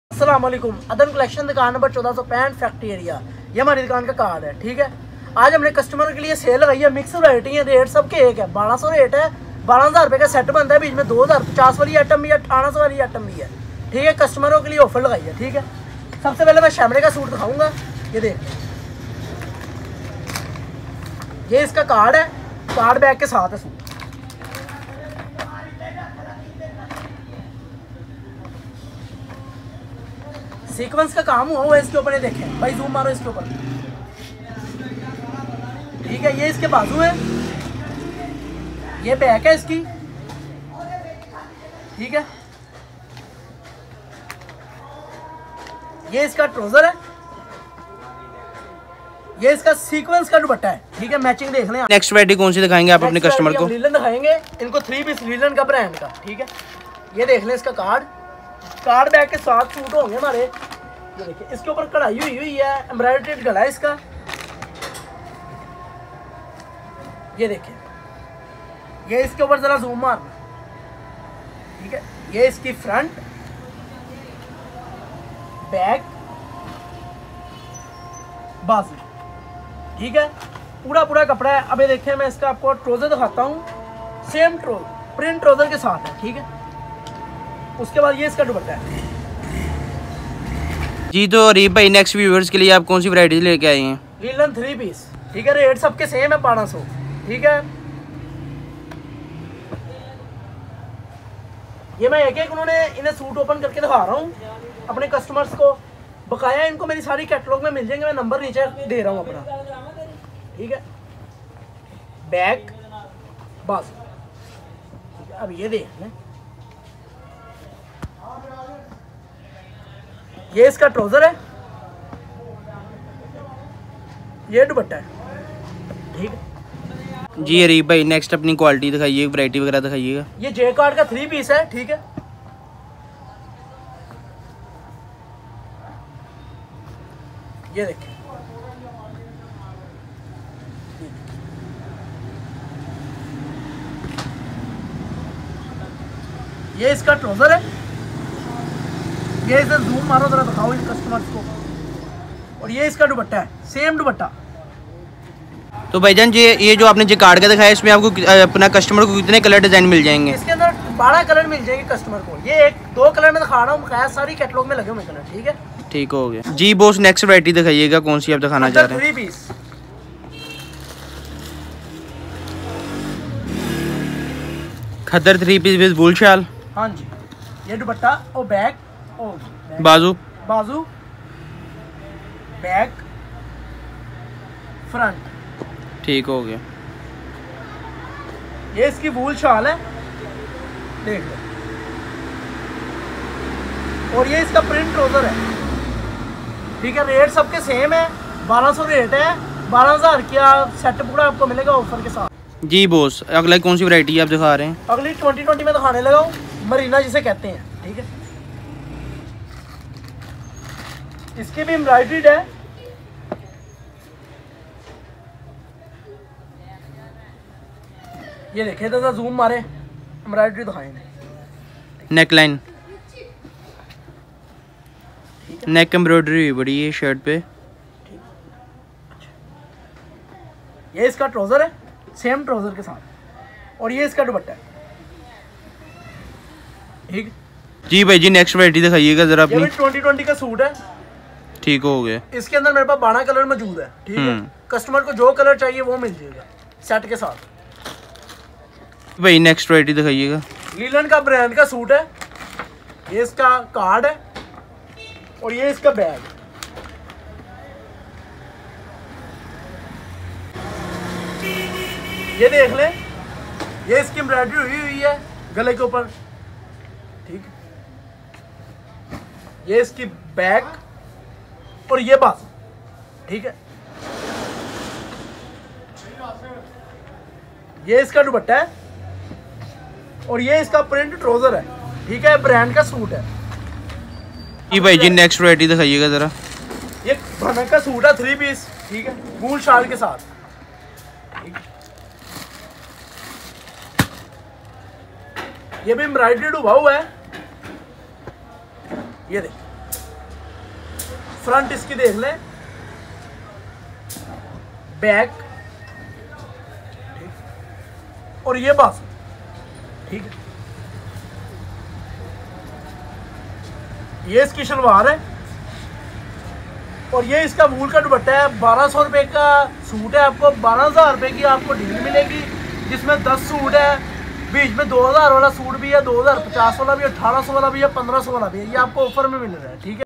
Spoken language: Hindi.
अस्सलाम वालेकुम। अदन कलेक्शन दुकान नंबर 1465 फैक्ट्री एरिया, ये हमारी दुकान का कार्ड है। ठीक है, आज हमने कस्टमर के लिए सेल लगाई है। मिक्स वैरायटी है, रेट सबके एक है। 1200 रेट है, 12,000 रुपये का सेट बनता है। बीच में 2050 वाली आइटम भी है, 1800 वाली आइटम भी है। ठीक है, कस्टमरों के लिए ऑफर लगाई है। ठीक है, सबसे पहले मैं शैमरे का सूट दिखाऊंगा। ये देख, ये इसका कार्ड है, कार्ड बैग के साथ है सूट। सीक्वेंस का काम हुआ है इसके ऊपर, ये देखें भाई, जूम मारो इसके ऊपर। ठीक है, ये इसके बाजू है, ये बैक है इसकी। ठीक है, ये इसका ट्राउजर है, ये इसका सीक्वेंस का दुपट्टा है। ठीक है, मैचिंग देख लें। नेक्स्ट वैरायटी कौन सी दिखाएंगे आप अपने कस्टमर को? लीलन दिखाएंगे इनको, 3 पीस लीलन का ब्रांड का। ठीक है, ये देख लें इसका कार्ड बैग के साथ सूट होंगे हमारे। ये देखिए, इसके ऊपर कढ़ाई हुई है, एम्ब्रॉयडर्ड गला है इसका। ये देखिए, ये इसके ऊपर जरा जूम मारना। ठीक है, ये इसकी फ्रंट, बैक, बाजू। ठीक है, पूरा कपड़ा है। अभी देखिए, मैं इसका आपको ट्राउजर दिखाता हूँ। सेम ट्राउजर, प्रिंट ट्राउजर के साथ है। ठीक है, उसके बाद ये इसका दुपट्टा है। जी, तो अरीब भाई, नेक्स्ट व्यूअर्स के लिए आप कौन सी वैरायटी लेके आए हैं? Linen 3 piece. ठीक है, रेट सबके सेम है, 1200। ठीक है, ये मैं एक इन्हें सूट ओपन करके दिखा रहा हूँ अपने कस्टमर्स को। बकाया इनको मेरी सारी कैटलॉग में मिल जाएंगे, मैं नंबर नीचे दे रहा हूँ अपना। ठीक है, बैक, बस। अब ये देख लें, ये इसका ट्राउजर है, ये दुपट्टा है। ठीक है जी अरीब भाई, नेक्स्ट अपनी क्वालिटी दिखाइए, वैरायटी वगैरह दिखाइएगा। ये जे कार्ड का 3 पीस है। ठीक है, ये देखिए, ये इसका ट्राउजर है, ये इसे जूम मारो जरा, दिखाओ इन कस्टमर्स को। और ये इसका दुपट्टा है, सेम दुपट्टा। तो भाईजान जी, ये जो आपने कार्ड का दिखाया, इसमें आपको अपना कस्टमर को कितने कलर डिजाइन मिल जाएंगे? इसके अंदर 12 कलर मिल जाएंगे कस्टमर को। ये 1-2 कलर में दिखा रहा हूँ, सारी कैटलॉग में लगे हुए कलर। ठीक है, ठीक हो गया जी बॉस। नेक्स्ट वैरायटी दिखाइएगा, कौन सी आप दिखाना चाह रहे हैं? 3 पीस। खद्दर 3 पीस विद बुल शाल। हाँ जी, ये दुपट्टा और बैक और बाजू, बैक, फ्रंट। ठीक हो गया। ये इसकी वूल शाल है, देख लो। और ये इसका प्रिंट ट्राउजर है। ठीक है, रेट सबके सेम है, 1200 रेट है। 12,000 का सेट पूरा आपको मिलेगा ऑफर के साथ। जी बॉस, अगला कौन सी वैरायटी आप दिखा रहे हैं? अगली 2020 में दिखाने लगा हूँ, मरीना जिसे कहते हैं। ठीक है, इसकी भी एम्ब्रॉयडर्ड है। ये देखिए, तो जूम मारे, एम्ब्रॉयडरी दिखाएंगे। नेक लाइन, नेक एम्ब्रॉयडरी हुई बड़ी है शर्ट पे। ये इसका ट्राउजर है, सेम ट्राउजर के साथ। और ये इसका दुपट्टा है। ठीक जी भाई जी, नेक्स्ट वैरायटी दिखाइएगा जरा अपनी। 2020 का सूट है। ठीक हो गया। इसके अंदर मेरे पास 12 कलर मौजूद है। ठीक है, कस्टमर को जो कलर चाहिए वो मिल जाएगा सेट के साथ। भाई नेक्स्ट वैरायटी दिखाइएगा। लीलन का ब्रांड का सूट है, ये इसका कार्ड है और ये इसका बैग। ये देख ले, ये इसकी एम्ब्रॉयडरी हुई है गले के ऊपर। ठीक, ये इसकी बैग और ये बाजू। ठीक है, ये इसका दुपट्टा है और ये इसका प्रिंट ट्राउजर है। ठीक है, ब्रांड का सूट है। जी भाई जी, नेक्स्ट वैरायटी दिखाइएगा जरा। ये भनक का सूट है, 3 पीस। ठीक है, वूल शाल के साथ। ठीक, ये भी एम्ब्रॉयडर्ड हुआ है। ये देख, फ्रंट इसकी देख लें, बैक, और ये बाजू, ठीक है। ये इसकी शलवार है और ये इसका वूल का दुपट्टा है। 1200 रुपये का सूट है, आपको 12,000 रुपये की आपको डील मिलेगी, जिसमें 10 सूट है। बीच में 2000 वाला सूट भी है, 2050 वाला भी है, 1800 वाला भी है, 1500 वाला भी है। ये आपको ऑफर में मिल रहा है, ठीक है।